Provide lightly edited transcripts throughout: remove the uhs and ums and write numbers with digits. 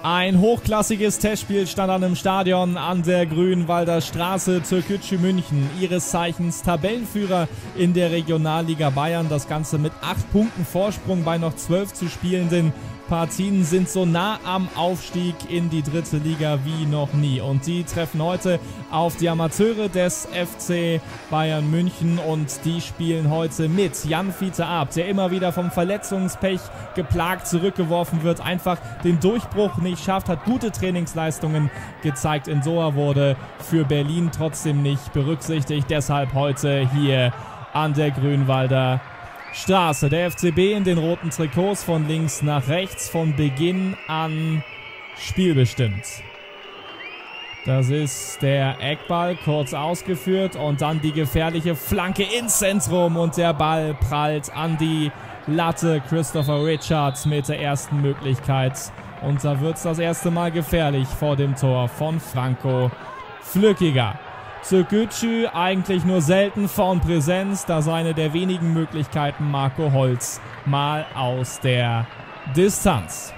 Ein hochklassiges Testspiel stand an einem Stadion an der Grünwalder Straße. Türkgücü München, ihres Zeichens Tabellenführer in der Regionalliga Bayern. Das Ganze mit 8 Punkten Vorsprung bei noch 12 zu spielenden Partien, sind so nah am Aufstieg in die dritte Liga wie noch nie. Und die treffen heute auf die Amateure des FC Bayern München und die spielen heute mit Jan-Fiete Arp, der immer wieder vom Verletzungspech geplagt zurückgeworfen wird, einfach den Durchbruch nicht schafft, hat gute Trainingsleistungen gezeigt in Doha, wurde für Berlin trotzdem nicht berücksichtigt. Deshalb heute hier an der Grünwalder Straße. Der FCB in den roten Trikots von links nach rechts, von Beginn an spielbestimmt. Das ist der Eckball, kurz ausgeführt und dann die gefährliche Flanke ins Zentrum und der Ball prallt an die Latte. Christopher Richards mit der ersten Möglichkeit und da wird es das erste Mal gefährlich vor dem Tor von Franco Flückiger. Türkgücü eigentlich nur selten von Präsenz, da seine der wenigen Möglichkeiten Marco Holz mal aus der Distanz.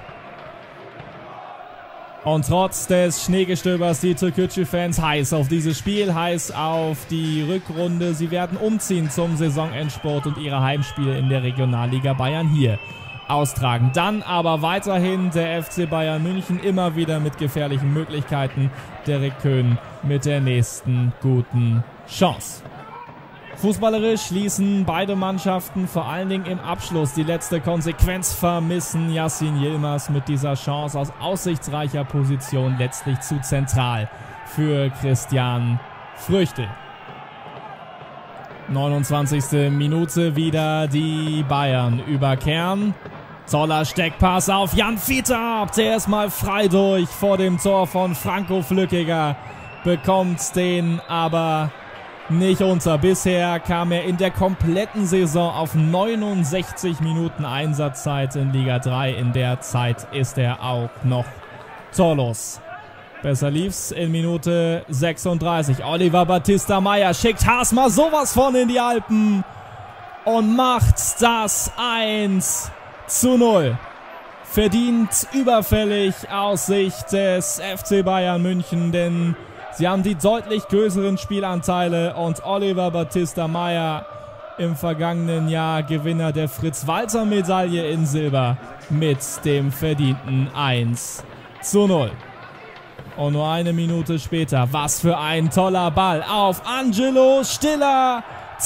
Und trotz des Schneegestöbers die Türkgücü-Fans heiß auf dieses Spiel, heiß auf die Rückrunde. Sie werden umziehen zum Saisonendspurt und ihre Heimspiele in der Regionalliga Bayern hier austragen. Dann aber weiterhin der FC Bayern München immer wieder mit gefährlichen Möglichkeiten. Derek Köhn mit der nächsten guten Chance. Fußballerisch ließen beide Mannschaften vor allen Dingen im Abschluss die letzte Konsequenz vermissen. Yassin Yilmaz mit dieser Chance aus aussichtsreicher Position letztlich zu zentral für Christian Früchtel. 29. Minute wieder die Bayern über Kern. Toller Steckpass auf Jan-Fiete Arp, der ist mal frei durch vor dem Tor von Franco Flückiger, bekommt den aber nicht unter. Bisher kam er in der kompletten Saison auf 69 Minuten Einsatzzeit in Liga 3. In der Zeit ist er auch noch torlos. Besser lief's in Minute 36. Oliver Battista Meyer schickt Hasma sowas von in die Alpen und macht das 1:0. Verdient überfällig aus Sicht des FC Bayern München, denn sie haben die deutlich größeren Spielanteile und Oliver Battista Meyer, im vergangenen Jahr Gewinner der Fritz-Walter-Medaille in Silber, mit dem verdienten 1:0. Und nur eine Minute später, was für ein toller Ball auf Angelo Stiller.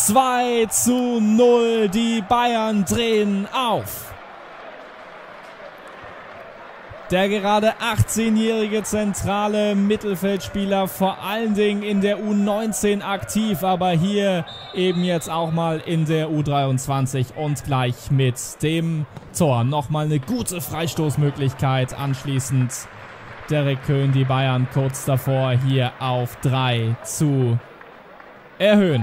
2:0, die Bayern drehen auf. Der gerade 18-jährige zentrale Mittelfeldspieler, vor allen Dingen in der U19 aktiv, aber hier eben jetzt auch mal in der U23 und gleich mit dem Tor. Nochmal eine gute Freistoßmöglichkeit anschließend. Derek Köhn, die Bayern kurz davor hier auf 3 zu erhöhen.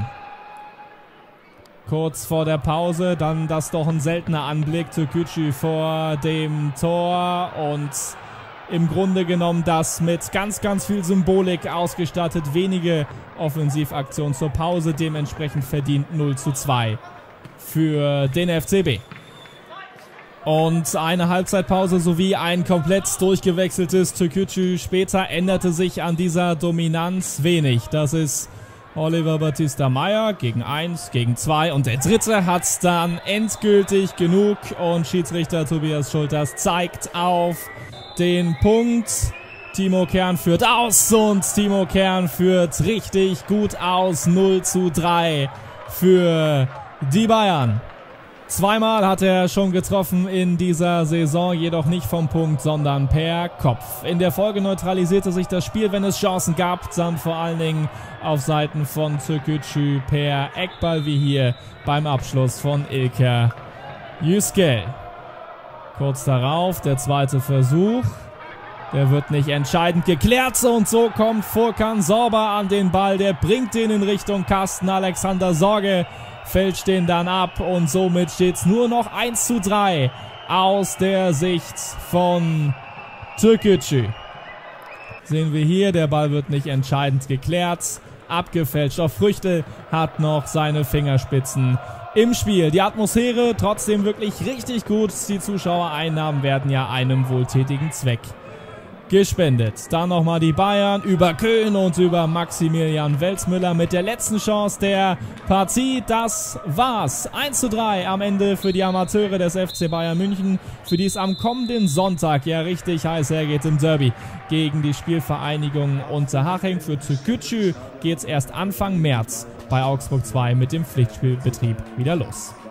Kurz vor der Pause, dann das doch ein seltener Anblick. Türkgücü vor dem Tor und im Grunde genommen das mit ganz, ganz viel Symbolik ausgestattet. Wenige Offensivaktionen zur Pause, dementsprechend verdient 0:2 für den FCB. Und eine Halbzeitpause sowie ein komplett durchgewechseltes Türkgücü. Später änderte sich an dieser Dominanz wenig. Das ist Oliver Battista Meyer gegen 1, gegen 2 und der dritte hat dann endgültig genug und Schiedsrichter Tobias Schulters zeigt auf den Punkt. Timo Kern führt aus und Timo Kern führt richtig gut aus. 0:3 für die Bayern. Zweimal hat er schon getroffen in dieser Saison, jedoch nicht vom Punkt, sondern per Kopf. In der Folge neutralisierte sich das Spiel, wenn es Chancen gab, dann vor allen Dingen auf Seiten von Türkgücü per Eckball, wie hier beim Abschluss von İlker Yücel. Kurz darauf der zweite Versuch. Der wird nicht entscheidend geklärt und so kommt Furkan Sorba an den Ball. Der bringt den in Richtung Kasten. Alexander Sorge fälscht den dann ab und somit steht es nur noch 1:3 aus der Sicht von Türkgücü. Sehen wir hier, der Ball wird nicht entscheidend geklärt, abgefälscht. Auch Früchtel hat noch seine Fingerspitzen im Spiel. Die Atmosphäre trotzdem wirklich richtig gut. Die Zuschauereinnahmen werden ja einem wohltätigen Zweck gespendet. Dann nochmal die Bayern über Köhn und über Maximilian Welzmüller mit der letzten Chance der Partie. Das war's. 1:3 am Ende für die Amateure des FC Bayern München, für die es am kommenden Sonntag ja richtig heiß hergeht im Derby gegen die Spielvereinigung Unterhaching. Für Türkgücü geht's erst Anfang März bei Augsburg 2 mit dem Pflichtspielbetrieb wieder los.